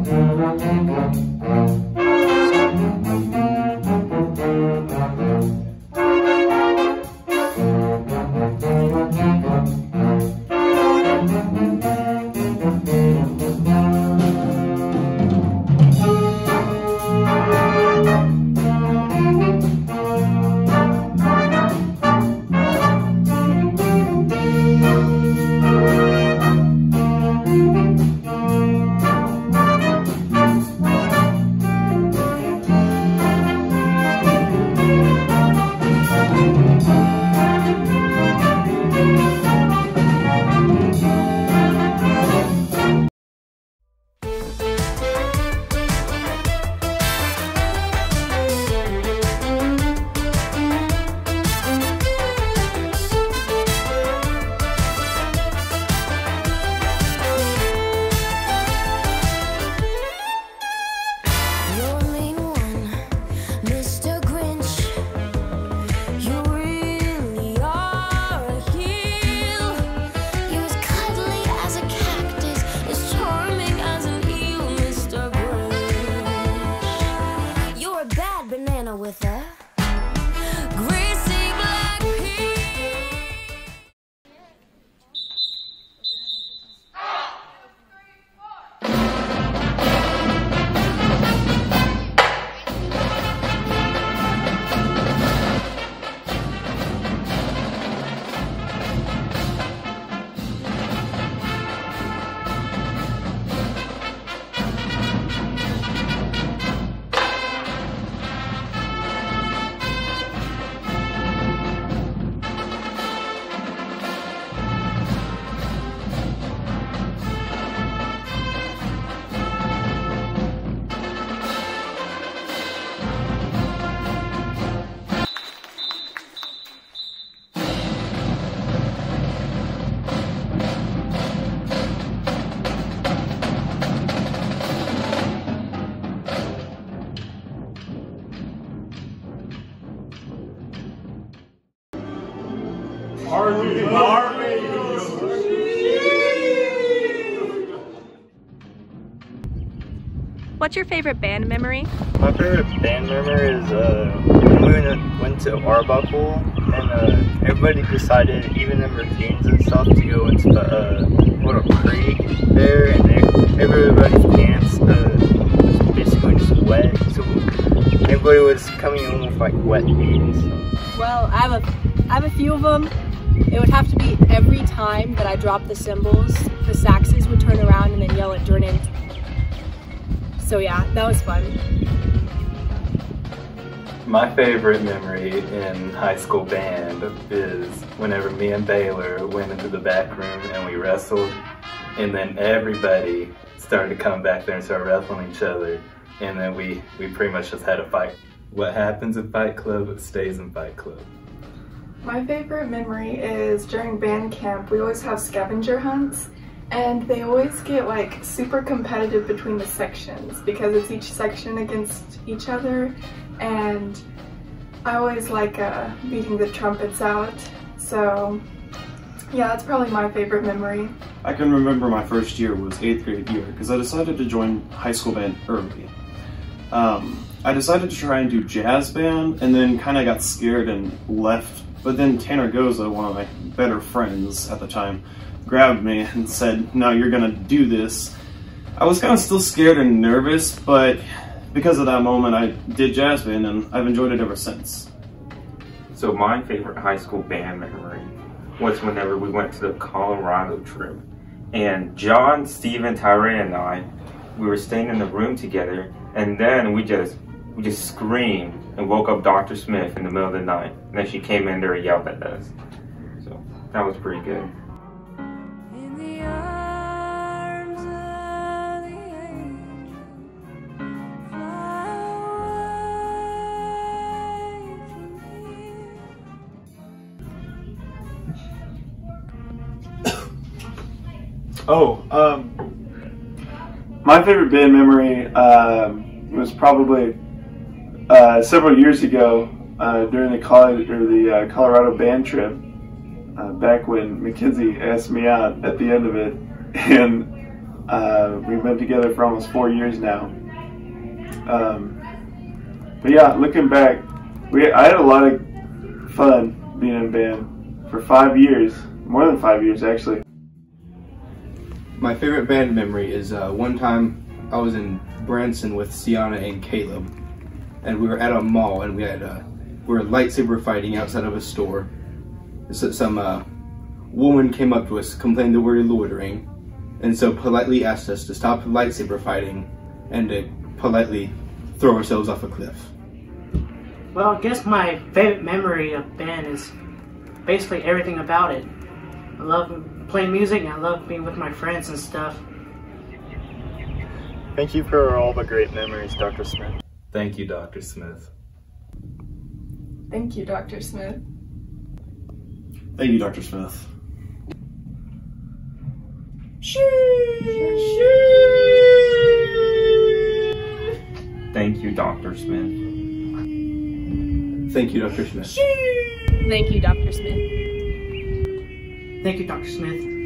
With a greasy black pea. What's your favorite band memory? My favorite band memory is when we went to Arbuckle and everybody decided, even in routines and stuff, to go into the little creek there, and everybody's pants was basically just wet, so everybody was coming in with like wet feet and stuff. Well, I have a few of them. It would have to be every time that I dropped the cymbals, the saxes would turn around and then yell at Jordan. So yeah, that was fun. My favorite memory in high school band is whenever me and Baylor went into the back room and we wrestled, and then everybody started to come back there and start wrestling each other, and then we pretty much just had a fight. What happens in Fight Club stays in Fight Club. My favorite memory is during band camp, we always have scavenger hunts, and they always get like super competitive between the sections because it's each section against each other, and I always like beating the trumpets out. So yeah, that's probably my favorite memory. I can remember my first year was 8th grade year because I decided to join high school band early. I decided to try and do jazz band and then kind of got scared and left. But then Tanner Goza, one of my better friends at the time, grabbed me and said, "No, you're gonna do this." I was kind of still scared and nervous, but because of that moment I did jazz band and I've enjoyed it ever since. So my favorite high school band memory was whenever we went to the Colorado trip. And John, Steven, Tyree, and we were staying in the room together, and then we just screamed and woke up Dr. Smith in the middle of the night. And then she came in there and yelled at us. So that was pretty good. In the arms of the angel, fly away from here. My favorite band memory was probably several years ago during the Colorado band trip, back when Mackenzie asked me out at the end of it, and We've been together for almost 4 years now. But yeah, looking back, I had a lot of fun being in band for 5 years, more than 5 years actually. My favorite band memory is one time I was in Branson with Sienna and Caleb, and we were at a mall and we were lightsaber fighting outside of a store. So some woman came up to us, complained that we were loitering, and so politely asked us to stop lightsaber fighting and to politely throw ourselves off a cliff. Well, I guess my favorite memory of band is basically everything about it. I love playing music and I love being with my friends and stuff. Thank you for all the great memories, Dr. Smith. Thank you, Dr. Smith. Thank you, Dr. Smith. Thank you, Dr. Smith. Thank you, Dr. Smith. Thank you, Dr. Smith. Thank you, Dr. Smith. Thank you, Dr. Smith.